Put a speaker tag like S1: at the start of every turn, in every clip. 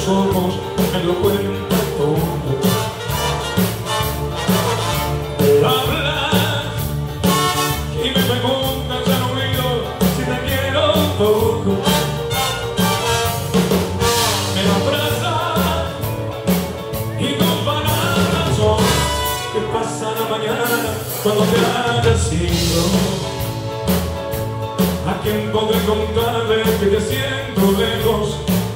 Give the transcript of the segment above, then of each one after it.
S1: ojos me lo cuentan todo. Me hablas y me preguntas al oído si te quiero un poco. Me abrazas y tus palabras son que pasará mañana cuando te hayas ido. ¿A quién podré contarle que te siento lejos?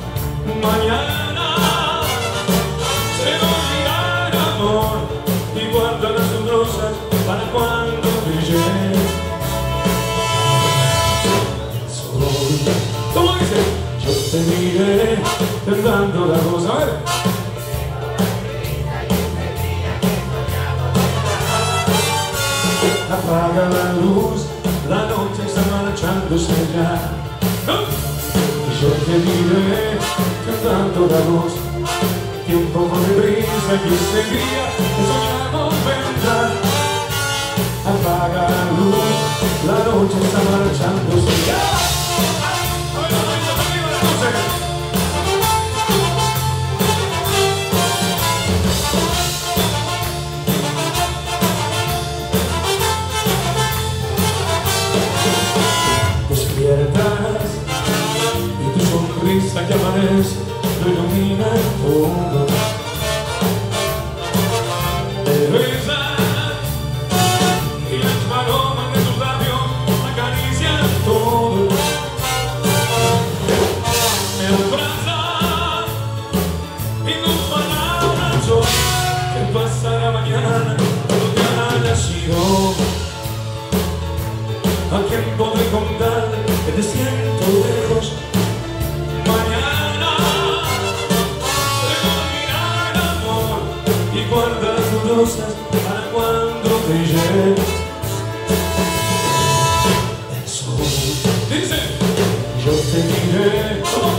S1: Mañana se morirá el amor y guardará sus rosas para cuando te llegue. ¿Cómo dice? Yo te miré tentando la voz. A ver. Apaga la luz, la noche está marchándose ya. Y yo te miré cantando la voz. Tiempo con prisa y seguía, que soñamos vendrá. Apaga la luz, la noche está marchándose ya. Despiertas y tu sonrisa que amanece lo ilumina todo. Te besas y las palomas de tus labios acarician todo. Me abrazas y tus palabras son que pasará mañana cuando te hayas ido. ¿A quién podré contar que te siento lejos? Mañana se morirá el amor y guarda tus rosas para cuando te llegue. Eso dice, yo te diré.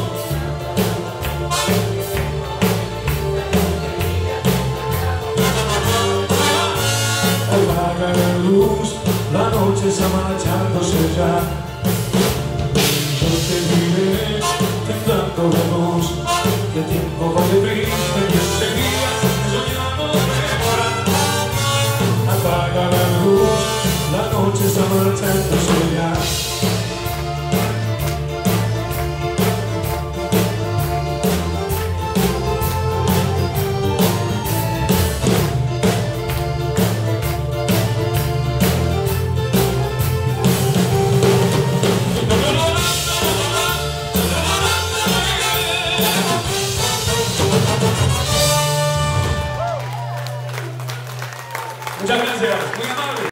S1: Apaga la luz, la noche está marchándose ya. Yo te diré, temblando la voz, que el tiempo va deprisa y enseguida soñamos mejorar. Apaga la luz, la noche está marchándose ya. Muchas gracias, muy amable.